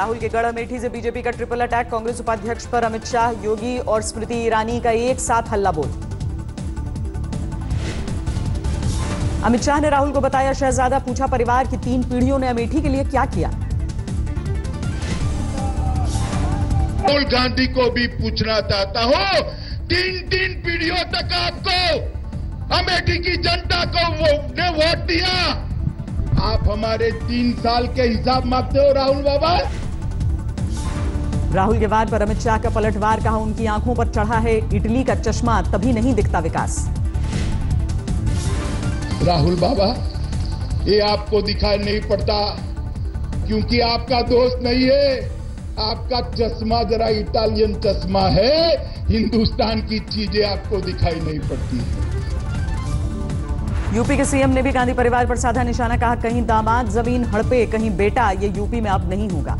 राहुल के गढ़ अमेठी से बीजेपी का ट्रिपल अटैक। कांग्रेस उपाध्यक्ष पर अमित शाह, योगी और स्मृति ईरानी का एक साथ हल्ला बोल। अमित शाह ने राहुल को बताया शहजादा, पूछा परिवार की 3 पीढ़ियों ने अमेठी के लिए क्या किया। राहुल गांधी को भी पूछना चाहता हूं, 3 पीढ़ियों तक आपको अमेठी की जनता को वोट दिया, आप हमारे 3 साल के हिसाब मांगते हो राहुल बाबा। राहुल के वार पर अमित शाह का पलटवार, कहा उनकी आंखों पर चढ़ा है इटली का चश्मा, तभी नहीं दिखता विकास। राहुल बाबा, ये आपको दिखाई नहीं पड़ता क्योंकि आपका दोस्त नहीं है, आपका चश्मा जरा इटालियन चश्मा है, हिंदुस्तान की चीजें आपको दिखाई नहीं पड़ती है। यूपी के सीएम ने भी गांधी परिवार पर साधा निशाना, कहा कहीं दामाद जमीन हड़पे, कहीं बेटा, ये यूपी में अब नहीं होगा।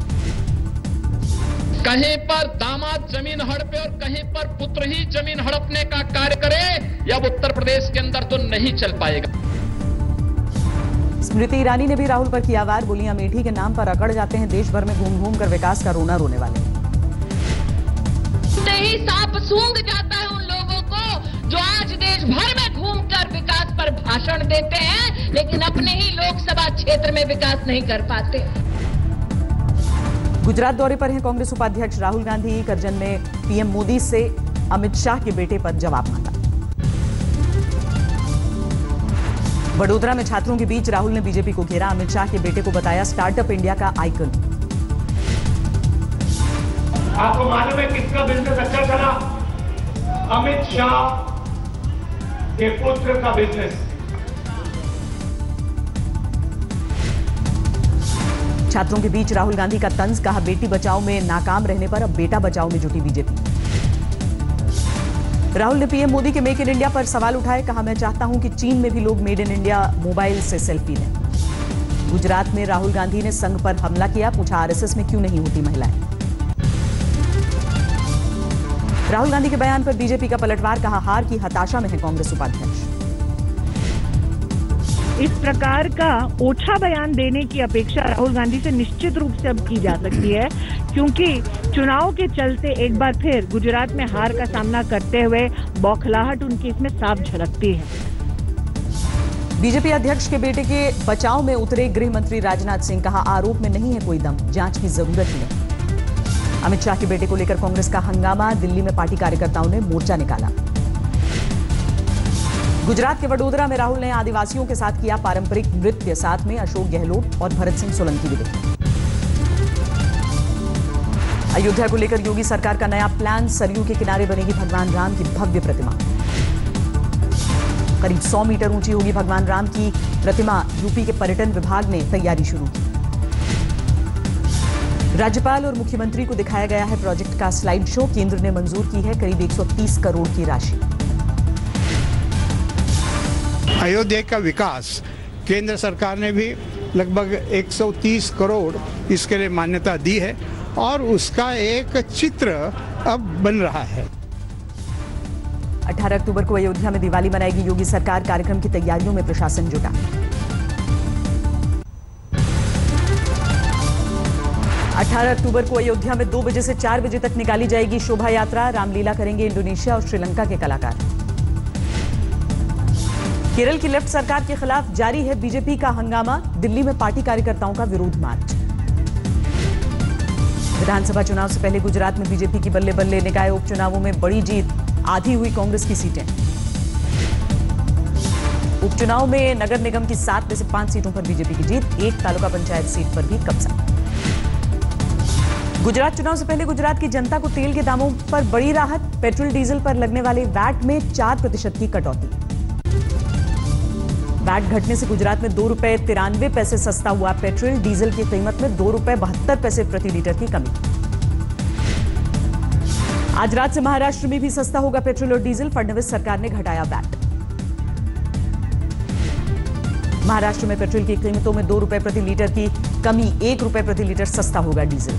कहीं पर दामाद जमीन हड़पे और कहीं पर पुत्र ही जमीन हड़पने का कार्य करे, या उत्तर प्रदेश के अंदर तो नहीं चल पाएगा। स्मृति ईरानी ने भी राहुल पर किया वार, बोली अमेठी के नाम पर अकड़ जाते हैं देश भर में घूम घूम कर विकास का रोना रोने वाले। नहीं, सांप सूंघ जाता है उन लोगों को जो आज देश भर में घूमकर विकास पर भाषण देते हैं, लेकिन अपने ही लोकसभा क्षेत्र में विकास नहीं कर पाते। गुजरात दौरे पर हैं कांग्रेस उपाध्यक्ष राहुल गांधी। करजन में पीएम मोदी से अमित शाह के बेटे पर जवाब मांगा। वडोदरा में छात्रों के बीच राहुल ने बीजेपी को घेरा, अमित शाह के बेटे को बताया स्टार्टअप इंडिया का आइकन। आपको मालूम है किसका बिजनेस अच्छा चला? अमित शाह के पुत्र का बिजनेस। छात्रों के बीच राहुल गांधी का तंज, कहा बेटी बचाओ में नाकाम रहने पर अब बेटा बचाओ में जुटी बीजेपी। राहुल ने पीएम मोदी के मेक इन इंडिया पर सवाल उठाए, कहा मैं चाहता हूं कि चीन में भी लोग मेड इन इंडिया मोबाइल से सेल्फी लें। गुजरात में राहुल गांधी ने संघ पर हमला किया, पूछा आरएसएस में क्यों नहीं होती महिलाएं। राहुल गांधी के बयान पर बीजेपी का पलटवार, कहा हार की हताशा में है कांग्रेस उपाध्यक्ष। इस प्रकार का ओछा बयान देने की अपेक्षा राहुल गांधी से निश्चित रूप से अब की जा सकती है, क्योंकि चुनाव के चलते एक बार फिर गुजरात में हार का सामना करते हुए बौखलाहट उनकी इसमें साफ झलकती है। बीजेपी अध्यक्ष के बेटे के बचाव में उतरे गृह मंत्री राजनाथ सिंह, कहा आरोप में नहीं है कोई दम, जांच की जरूरत नहीं। अमित शाह के बेटे को लेकर कांग्रेस का हंगामा, दिल्ली में पार्टी कार्यकर्ताओं ने मोर्चा निकाला। गुजरात के वडोदरा में राहुल ने आदिवासियों के साथ किया पारंपरिक नृत्य, साथ में अशोक गहलोत और भरत सिंह सोलंकी भी दिखे। अयोध्या को लेकर योगी सरकार का नया प्लान, सरयू के किनारे बनेगी भगवान राम की भव्य प्रतिमा। करीब 100 मीटर ऊंची होगी भगवान राम की प्रतिमा। यूपी के पर्यटन विभाग ने तैयारी शुरू की। राज्यपाल और मुख्यमंत्री को दिखाया गया है प्रोजेक्ट का स्लाइड शो, केंद्र ने मंजूर की है करीब 130 करोड़ की राशि। अयोध्या का विकास, केंद्र सरकार ने भी लगभग 130 करोड़ इसके लिए मान्यता दी है और उसका एक चित्र अब बन रहा है। 18 अक्टूबर को अयोध्या में दिवाली मनाएगी योगी सरकार, कार्यक्रम की तैयारियों में प्रशासन जुटा। अक्टूबर को अयोध्या में 2 बजे से 4 बजे तक निकाली जाएगी शोभा यात्रा, रामलीला करेंगे इंडोनेशिया और श्रीलंका के कलाकार। केरल की लेफ्ट सरकार के खिलाफ जारी है बीजेपी का हंगामा, दिल्ली में पार्टी कार्यकर्ताओं का विरोध मार्च। विधानसभा चुनाव से पहले गुजरात में बीजेपी की बल्ले बल्ले, निकाय उपचुनावों में बड़ी जीत, आधी हुई कांग्रेस की सीटें। उपचुनाव में नगर निगम की 7 में से 5 सीटों पर बीजेपी की जीत, एक तालुका पंचायत सीट पर भी कब्जा। गुजरात चुनाव से पहले गुजरात की जनता को तेल के दामों पर बड़ी राहत, पेट्रोल डीजल पर लगने वाले वैट में 4% की कटौती। वैट घटने से गुजरात में 2 रुपए 93 पैसे सस्ता हुआ पेट्रोल, डीजल की कीमत में 2 रुपए 72 पैसे प्रति लीटर की कमी। आज रात से महाराष्ट्र में भी सस्ता होगा पेट्रोल और डीजल, फडणवीस सरकार ने घटाया वैट। महाराष्ट्र में पेट्रोल की कीमतों में 2 रुपए प्रति लीटर की कमी, 1 रुपए प्रति लीटर सस्ता होगा डीजल।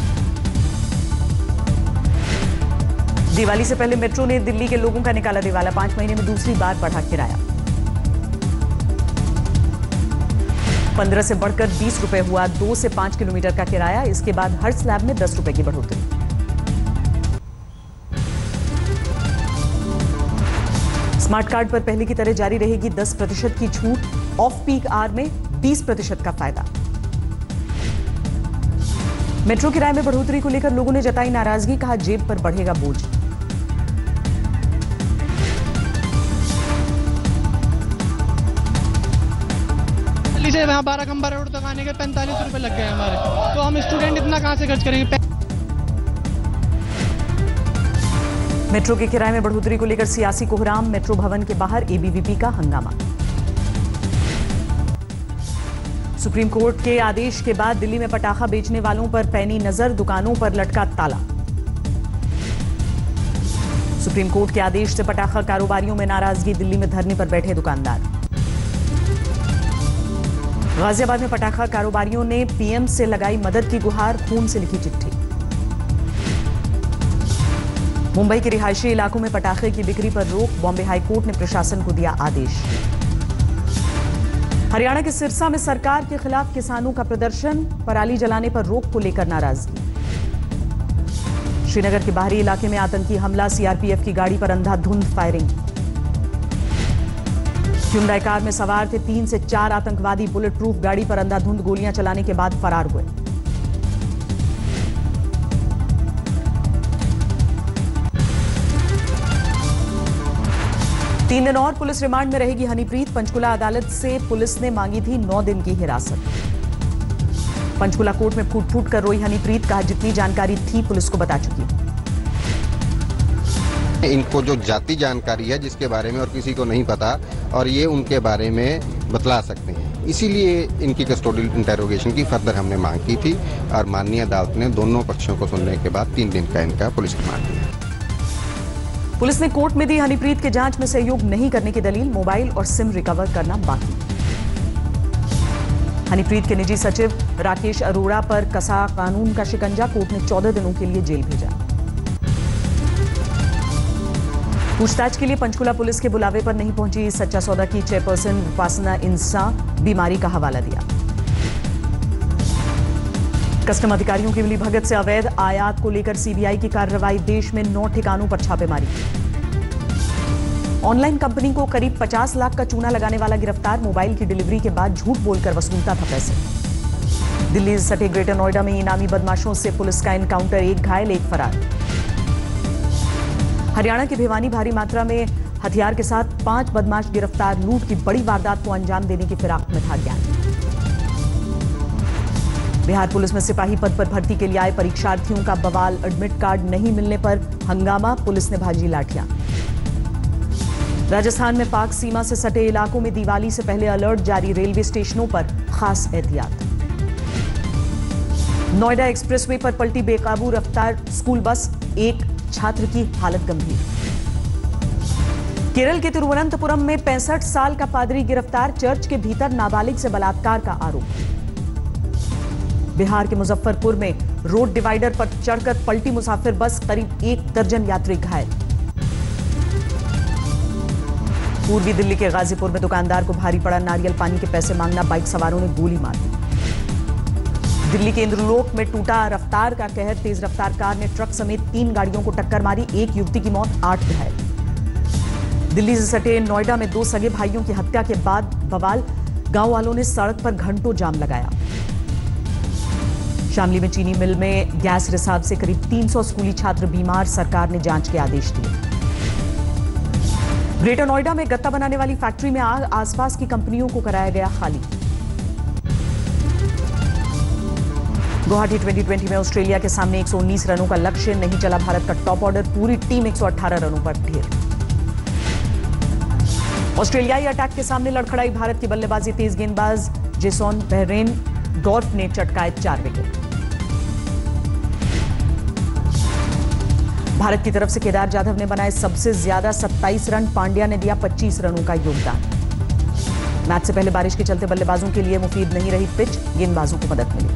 दिवाली से पहले मेट्रो ने दिल्ली के लोगों का निकाला दिवाला, 5 महीने में दूसरी बार बढ़ा किराया। 15 से बढ़कर 20 रुपए हुआ 2 से 5 किलोमीटर का किराया। इसके बाद हर स्लैब में 10 रुपए की बढ़ोतरी। स्मार्ट कार्ड पर पहले की तरह जारी रहेगी 10% की छूट। ऑफ पीक आवर में 20% का फायदा। मेट्रो किराए में बढ़ोतरी को लेकर लोगों ने जताई नाराजगी, कहा जेब पर बढ़ेगा बोझ। दिल्ली से यहाँ 12 खंबा रोड तक आने के 45 रुपए लग गए हमारे, तो हम स्टूडेंट इतना कहां से खर्च करेंगे। मेट्रो के किराए में बढ़ोतरी को लेकर सियासी कोहराम। मेट्रो भवन के बाहर एबीवीपी का हंगामा। सुप्रीम कोर्ट के आदेश के बाद दिल्ली में पटाखा बेचने वालों पर पैनी नजर, दुकानों पर लटका ताला। सुप्रीम कोर्ट के आदेश से पटाखा कारोबारियों में नाराजगी, दिल्ली में धरने पर बैठे दुकानदार। गाजियाबाद में पटाखा कारोबारियों ने पीएम से लगाई मदद की गुहार, खून से लिखी चिट्ठी। मुंबई के रिहायशी इलाकों में पटाखे की बिक्री पर रोक, बॉम्बे हाईकोर्ट ने प्रशासन को दिया आदेश। हरियाणा के सिरसा में सरकार के खिलाफ किसानों का प्रदर्शन, पराली जलाने पर रोक को लेकर नाराजगी। श्रीनगर के बाहरी इलाके में आतंकी हमला, सीआरपीएफ की गाड़ी पर अंधाधुंध फायरिंग। hyundai कार में सवार थे 3 से 4 आतंकवादी, बुलेट प्रूफ गाड़ी पर अंधाधुंध गोलियां चलाने के बाद फरार हुए। तीन दिन और पुलिस रिमांड में रहेगी हनीप्रीत। पंचकुला अदालत से पुलिस ने मांगी थी 9 दिन की हिरासत। पंचकुला कोर्ट में फूट फूट कर रोई हनीप्रीत, कहा जितनी जानकारी थी पुलिस को बता चुकी। इनको जो जाति जानकारी है जिसके बारे में और किसी को नहीं पता, और ये उनके बारे में बतला सकते हैं, इसीलिए इनकी कस्टोडियल इंटेरोगेशन की फर्दर हमने मांग की थी और माननीय अदालत ने दोनों पक्षों को सुनने के बाद 3 दिन का इनका पुलिस रिमांड दिया। पुलिस ने कोर्ट में दी हनीप्रीत के जांच में सहयोग नहीं करने की दलील, मोबाइल और सिम रिकवर करना बाकी। हनीप्रीत के निजी सचिव राकेश अरोड़ा पर कसा कानून का शिकंजा, कोर्ट ने 14 दिनों के लिए जेल भेजा। पूछताछ के लिए पंचकुला पुलिस के बुलावे पर नहीं पहुंची सच्चा सौदा की चेयरपर्सन उपासना इंसा, बीमारी का हवाला दिया। कस्टम अधिकारियों की मिलीभगत से अवैध आयात को लेकर सीबीआई की कार्रवाई, देश में 9 ठिकानों पर छापेमारी। ऑनलाइन कंपनी को करीब 50 लाख का चूना लगाने वाला गिरफ्तार, मोबाइल की डिलीवरी के बाद झूठ बोलकर वसूलता था पैसे। दिल्ली से सटे ग्रेटर नोएडा में इनामी बदमाशों से पुलिस का एनकाउंटर, 1 घायल 1 फरार। हरियाणा के भिवानी भारी मात्रा में हथियार के साथ 5 बदमाश गिरफ्तार, लूट की बड़ी वारदात को अंजाम देने की फिराक में था ज्ञान। बिहार पुलिस में सिपाही पद पर भर्ती के लिए आए परीक्षार्थियों का बवाल, एडमिट कार्ड नहीं मिलने पर हंगामा, पुलिस ने भाजी लाठियां। राजस्थान में पाक सीमा से सटे इलाकों में दिवाली से पहले अलर्ट जारी, रेलवे स्टेशनों पर खास एहतियात। नोएडा एक्सप्रेसवे पर पलटी बेकाबू रफ्तार स्कूल बस, 1 छात्र की हालत गंभीर। केरल के तिरुवनंतपुरम में 65 साल का पादरी गिरफ्तार, चर्च के भीतर नाबालिग से बलात्कार का आरोप। बिहार के मुजफ्फरपुर में रोड डिवाइडर पर चढ़कर पलटी मुसाफिर बस, करीब 1 दर्जन यात्री घायल। पूर्वी दिल्ली के गाजीपुर में दुकानदार को भारी पड़ा नारियल पानी के पैसे मांगना, बाइक सवारों ने गोली मार दी। दिल्ली के इंद्रलोक में टूटा रफ्तार का कहर, तेज रफ्तार कार ने ट्रक समेत 3 गाड़ियों को टक्कर मारी, 1 युवती की मौत, 8 घायल। दिल्ली से सटे नोएडा में 2 सगे भाइयों की हत्या के बाद बवाल, गांव वालों ने सड़क पर घंटों जाम लगाया। शामली में चीनी मिल में गैस रिसाव से करीब 300 स्कूली छात्र बीमार, सरकार ने जांच के आदेश दिए। ग्रेटर नोएडा में गत्ता बनाने वाली फैक्ट्री में आग, आसपास की कंपनियों को कराया गया खाली। गुवाहाटी 2020 में ऑस्ट्रेलिया के सामने 119 रनों का लक्ष्य, नहीं चला भारत का टॉप ऑर्डर, पूरी टीम 118 रनों पर ढेर। ऑस्ट्रेलियाई अटैक के सामने लड़खड़ाई भारत की बल्लेबाजी, तेज गेंदबाज जेसन बेयरेन-गॉर्फ ने चटकाए 4 विकेट। भारत की तरफ से केदार जाधव ने बनाए सबसे ज्यादा 27 रन, पांड्या ने दिया 25 रनों का योगदान। मैच से पहले बारिश के चलते बल्लेबाजों के लिए मुफीद नहीं रही पिच, गेंदबाजों को मदद मिली।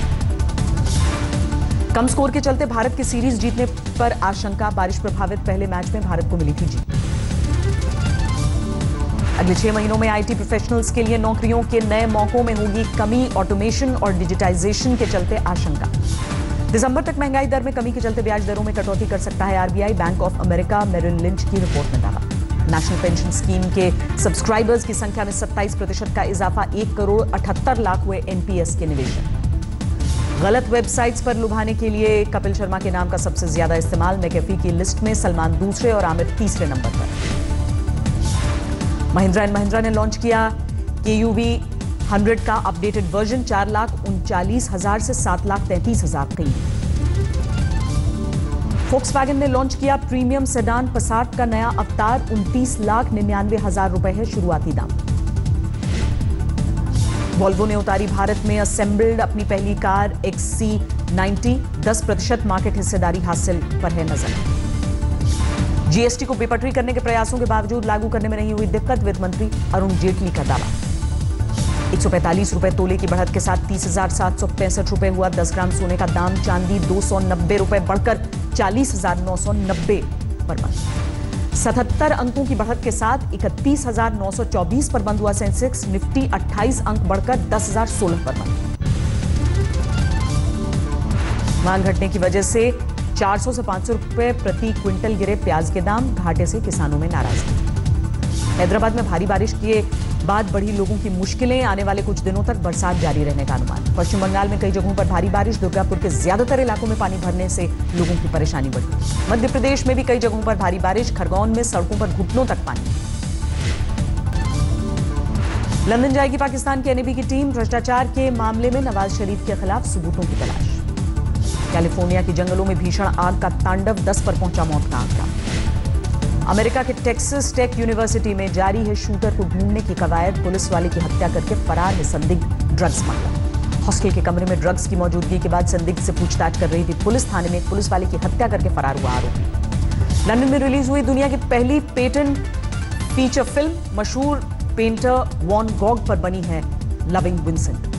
कम स्कोर के चलते भारत की सीरीज जीतने पर आशंका, बारिश प्रभावित पहले मैच में भारत को मिली थी जीत। अगले 6 महीनों में आईटी प्रोफेशनल्स के लिए नौकरियों के नए मौकों में होगी कमी, ऑटोमेशन और डिजिटाइजेशन के चलते आशंका। दिसंबर तक महंगाई दर में कमी के चलते ब्याज दरों में कटौती कर सकता है RBI, Bank of America Merrill Lynch की रिपोर्ट में दावा। नेशनल पेंशन स्कीम के सब्सक्राइबर्स की संख्या में 27% का इजाफा, 1 करोड़ 78 लाख हुए एनपीएस के निवेशक। गलत वेबसाइट्स पर लुभाने के लिए कपिल शर्मा के नाम का सबसे ज्यादा इस्तेमाल, मैकेफी की लिस्ट में सलमान दूसरे और आमिर तीसरे नंबर पर। महिंद्रा एंड महिंद्रा ने लॉन्च किया KUV 100 का अपडेटेड वर्जन, 4,39,000 से 7,33,000 कीमत। फोक्सवैगन ने लॉन्च किया प्रीमियम सेडान पसाट का नया अवतार, 29,99,000 रुपए है शुरुआती दाम। वॉल्वो ने उतारी भारत में असेंबल्ड अपनी पहली कार XC90, 10% मार्केट हिस्सेदारी हासिल पर है नजर। जीएसटी को बेपटरी करने के प्रयासों के बावजूद लागू करने में नहीं हुई दिक्कत, वित्त मंत्री अरुण जेटली का दावा। 145 रुपए तोले की बढ़त के साथ 30,765 रुपए हुआ 10 ग्राम सोने का दाम। चांदी 290 रुपए बढ़कर 40,990 पर बंद। 77 अंकों की बढ़त के साथ 31,924 पर बंद हुआ सेंसेक्स। निफ्टी 28 अंक बढ़कर 10,016 पर बंद। मांग घटने की वजह से 400 से 500 रुपए प्रति क्विंटल गिरे प्याज के दाम, घाटे से किसानों में नाराजगी। हैदराबाद में भारी बारिश के बाद बढ़ी लोगों की मुश्किलें, आने वाले कुछ दिनों तक बरसात जारी रहने का अनुमान। पश्चिम बंगाल में कई जगहों पर भारी बारिश, दुर्गापुर के ज्यादातर इलाकों में पानी भरने से लोगों की परेशानी बढ़ी। मध्य प्रदेश में भी कई जगहों पर भारी बारिश, खरगोन में सड़कों पर घुटनों तक पानी। लंदन जाएगी पाकिस्तान की एनएबी की टीम, भ्रष्टाचार के मामले में नवाज शरीफ के खिलाफ सबूतों की तलाश। कैलिफोर्निया के जंगलों में भीषण आग का तांडव, 10 पर पहुंचा मौत का आंकड़ा। अमेरिका के टेक्सास टेक यूनिवर्सिटी में जारी है शूटर को ढूंढने की कवायद, पुलिस वाले की हत्या करके फरार है संदिग्ध ड्रग्स स्मगलर। हॉस्टल के कमरे में ड्रग्स की मौजूदगी के बाद संदिग्ध से पूछताछ कर रही थी पुलिस। थाने में एक पुलिस वाले की हत्या करके फरार हुआ आरोपी। लंदन में रिलीज हुई दुनिया की पहली पेटेंट फीचर फिल्म, मशहूर पेंटर वॉन गॉग पर बनी है लविंग विंसेंट।